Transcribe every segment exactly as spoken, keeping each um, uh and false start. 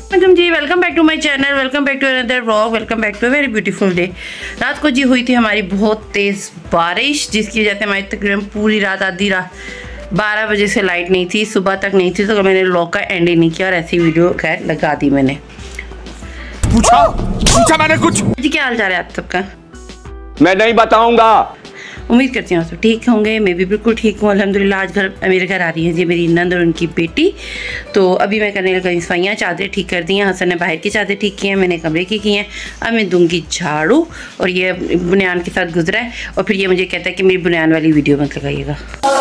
तुम जी welcome back to my channel, welcome back to another vlog, welcome back to a very beautiful day. रात को जी हुई थी हमारी बहुत तेज़ बारिश, जिसकी वजह से हमारी तकरीबन पूरी रात आधी रात बारह बजे से लाइट नहीं थी, सुबह तक नहीं थी। तो मैंने व्लॉग का एंड ही नहीं किया और ऐसी वीडियो खैर लगा दी मैंने। पूछा पूछा मैंने कुछ जी क्या हाल चाल है आप सबका? मैं नहीं बताऊंगा। उम्मीद करती हूँ सब ठीक होंगे। मैं भी बिल्कुल ठीक हूँ अल्हम्दुलिल्लाह। आज घर मेरे घर आ रही है जी मेरी नंद और उनकी बेटी। तो अभी मैं करने लगा सफाइयाँ, चादरें ठीक कर दी हैं। हसन ने बाहर की चादरें ठीक की हैं, मैंने कमरे की की हैं। अब मैं दूंगी झाड़ू और ये बुनियान के साथ गुजरा है और फिर ये मुझे कहता है कि मेरी बुनियान वाली वीडियो मत लगाइएगा।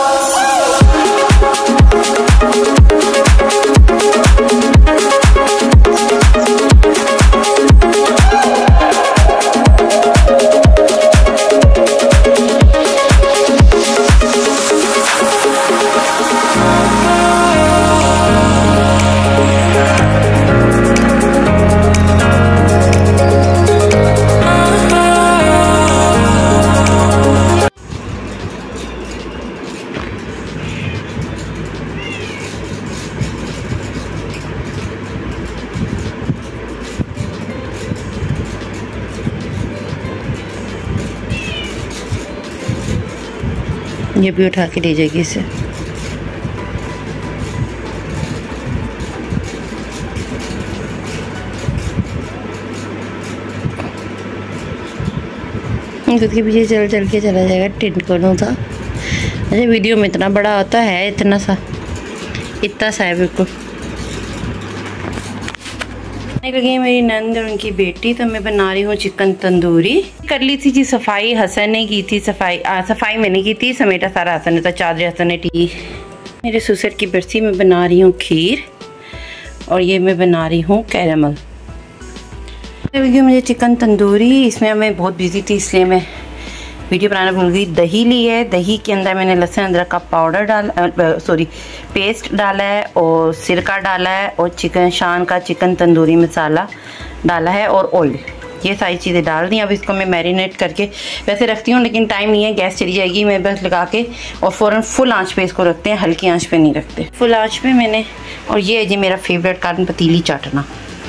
ये भी उठा के ले जाएगी इसे। खुद के पीछे चल चल के चला जाएगा। टिंट करूँ था। अच्छा वीडियो में इतना बड़ा होता है, इतना सा इतना सा है बिल्कुल। लगी मेरी नंद और उनकी बेटी, तो मैं बना रही हूँ चिकन तंदूरी। कर ली थी जी सफाई, हसन ने की थी सफाई। आ, सफाई मैंने की थी, समेटा सारा हसन ने, तो चादर हसन ने टी। मेरे ससुर की बरसी में बना रही हूँ खीर और ये मैं बना रही हूँ कैरेमल। मुझे चिकन तंदूरी, इसमें मैं बहुत बिजी थी इसलिए मैं वीडियो बनाना भूल गई। दही ली है, दही के अंदर मैंने लहसुन अदरक का पाउडर डाला, सॉरी पेस्ट डाला है और सिरका डाला है और चिकन शान का चिकन तंदूरी मसाला डाला है और ऑयल, ये सारी चीज़ें डाल दी। अब इसको मैं मैरिनेट करके वैसे रखती हूँ, लेकिन टाइम नहीं है, गैस चली जाएगी। मैं बस लगा के और फ़ौरन फुल आंच पे इसको रखते हैं, हल्की आंच पे नहीं रखते, फुल आंच पे मैंने। और ये है जी मेरा फेवरेट कार्न पतीली चाटना।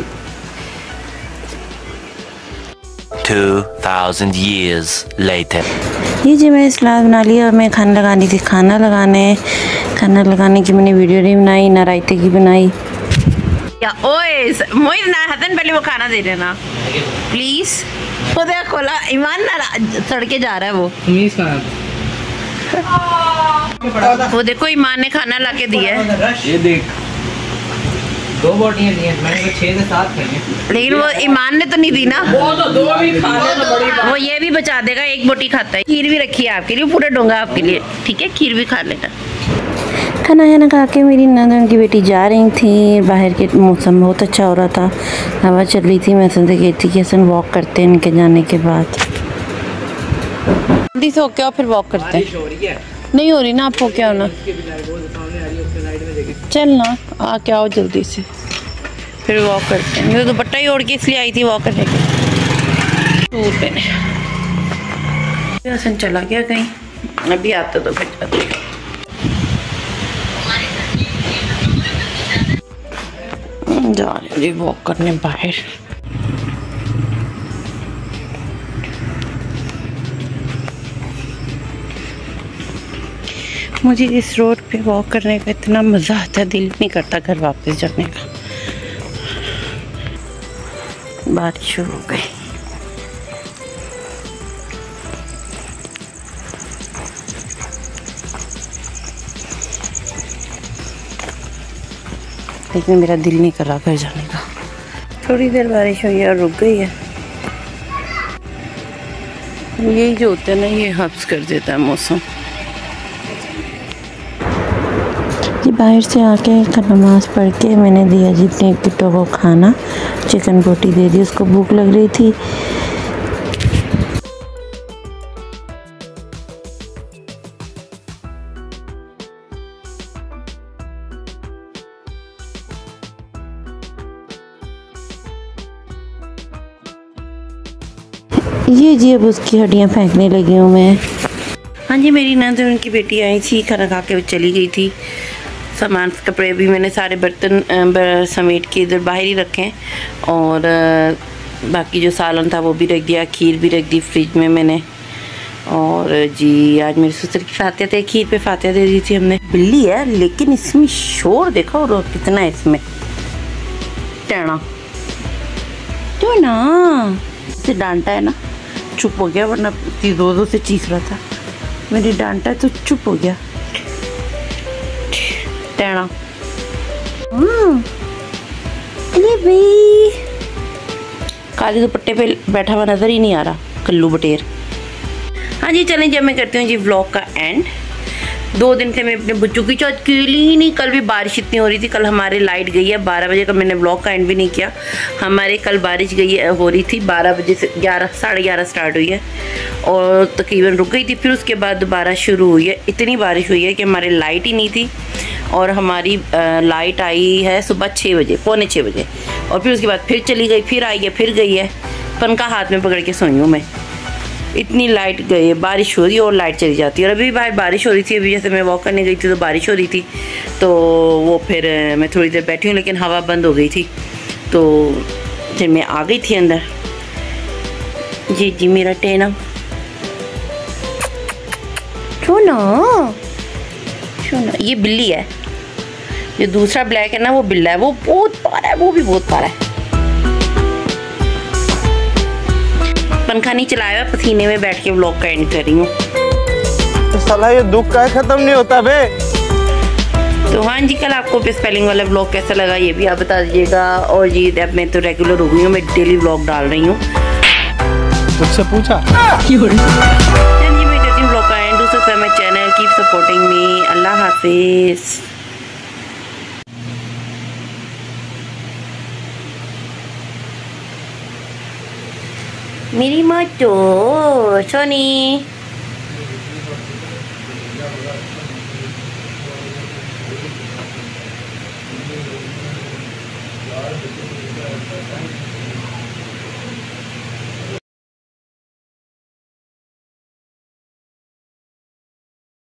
two thousand years later. ये जी मैं सलाद बना ली और मैं खाना लगानी थी। खाना लगाने खाना लगाने की मैंने वीडियो नहीं बनाई, ना रायते की बनाई। या ओए मोहित ना हसन पहले वो खाना दे देना प्लीज। वो देख खोला ईमान ना सड़के जा रहा है वो। वो देखो ईमान ने खाना ला के दिया है। ये देख दो बोटियां दी हैं, मैंने तो छह से सात खाई, लेकिन वो ईमान ने तो नहीं दी ना। वो तो दो भी खा ले तो बड़ी बात। वो ये भी बचा देगा, एक बोटी खाता है। खीर भी रखी है आपके लिए, पूरा डोंगा आपके लिए, ठीक है? खीर भी खा लेना। खाना खाना खा के मेरी नंद उनकी बेटी जा रही थी। बाहर के मौसम बहुत अच्छा हो रहा था, हवा चल रही थी। मैं सुनते गई थी कि हसन वॉक करते हैं इनके जाने के बाद। जल्दी से होके आओ फिर वॉक करते हैं। नहीं हो रही ना, आपको क्या होना, चल ना आके आओ जल्दी से, फिर वॉक करते हैं। मैं तो दुपट्टा ही ओढ़ के इसलिए आई थी वॉक करने के। सूट पहने हसन चला गया कहीं, अभी आता तो फिर जाते। जा रहे जी वॉक करने बाहर। मुझे इस रोड पे वॉक करने का इतना मज़ा आता है, दिल नहीं करता घर वापस जाने का। बारिश शुरू हो गई। लेकिन मेरा दिल नहीं कर रहा घर जाने का। थोड़ी देर बारिश हुई है और रुक गई है। यही जो होता है ना, ये हब्स कर देता है मौसम। जी बाहर से आके नमाज पढ़ के मैंने दिया जी अपने किट्टो को खाना। चिकन बोटी दे दी, उसको भूख लग रही थी। ये जी अब उसकी हड्डियाँ फेंकने लगी हूँ मैं। हाँ जी मेरी नंद उनकी बेटी आई थी, खाना खा के चली गई थी। सामान कपड़े भी मैंने सारे बर्तन समेट के इधर बाहर ही रखे हैं, और बाकी जो सालन था वो भी रख दिया, खीर भी रख दी फ्रिज में मैंने। और जी आज मेरे ससुर की फातिया थे, खीर पे फातिया दे दी थी हमने। बिल्ली है लेकिन इसमें शोर देखो और कितना है इसमें। टेना तो ना इसे डांटा है ना, चुप हो गया, वरना दो दो से चीख रहा था। मेरी डांटा तो चुप हो गया। टेना अरे भाई काले दुपट्टे पे बैठा हुआ नजर ही नहीं आ रहा कल्लू बटेर। हाँ जी चलें, जब मैं करती हूँ जी व्लॉग का एंड। दो दिन से मैं अपने बच्चों की चाट अकेली ही नहीं, कल भी बारिश इतनी हो रही थी। कल हमारे लाइट गई है बारह बजे का, मैंने व्लॉग का एंड भी नहीं किया। हमारे कल बारिश गई है, हो रही थी बारह बजे से ग्यारह साढ़े ग्यारह स्टार्ट हुई है और तकरीबन रुक गई थी, फिर उसके बाद दोबारा शुरू हुई है। इतनी बारिश हुई है कि हमारे लाइट ही नहीं थी, और हमारी आ, लाइट आई है सुबह छः बजे पौने छः बजे, और फिर उसके बाद फिर चली गई, फिर आई है, फिर गई है। पंखा हाथ में पकड़ के सोई हूँ मैं, इतनी लाइट गई है। बारिश हो रही है और लाइट चली जाती है। और अभी बाहर बारिश हो रही थी, अभी जैसे मैं वॉक करने गई थी तो बारिश हो रही थी, तो वो फिर मैं थोड़ी देर बैठी हूँ, लेकिन हवा बंद हो गई थी, तो फिर मैं आ गई थी अंदर। जी जी मेरा टेना सोना सोना, ये बिल्ली है। जो दूसरा ब्लैक है ना वो बिल्ला है, वो बहुत प्यारा है, वो भी बहुत प्यारा है। पंखा नहीं चलाया, पसीने में बैठ के व्लॉग का एंड कर रही हूँ। तो साला ये दुख का खत्म नहीं होता बे। तो हाँ जी, कल आपको स्पेलिंग वाला व्लॉग कैसा लगा ये भी आप बता दीजिएगा। और जी अब मैं तो रेगुलर हो गई हूँ, मैं डेली व्लॉग डाल रही हूँ। मुझसे पूछा जी मैं करती हूँ व्लॉग का end. Do subscribe my channel, keep supporting me. अल्लाह हाफिज। मेरी माँ तो सोनी।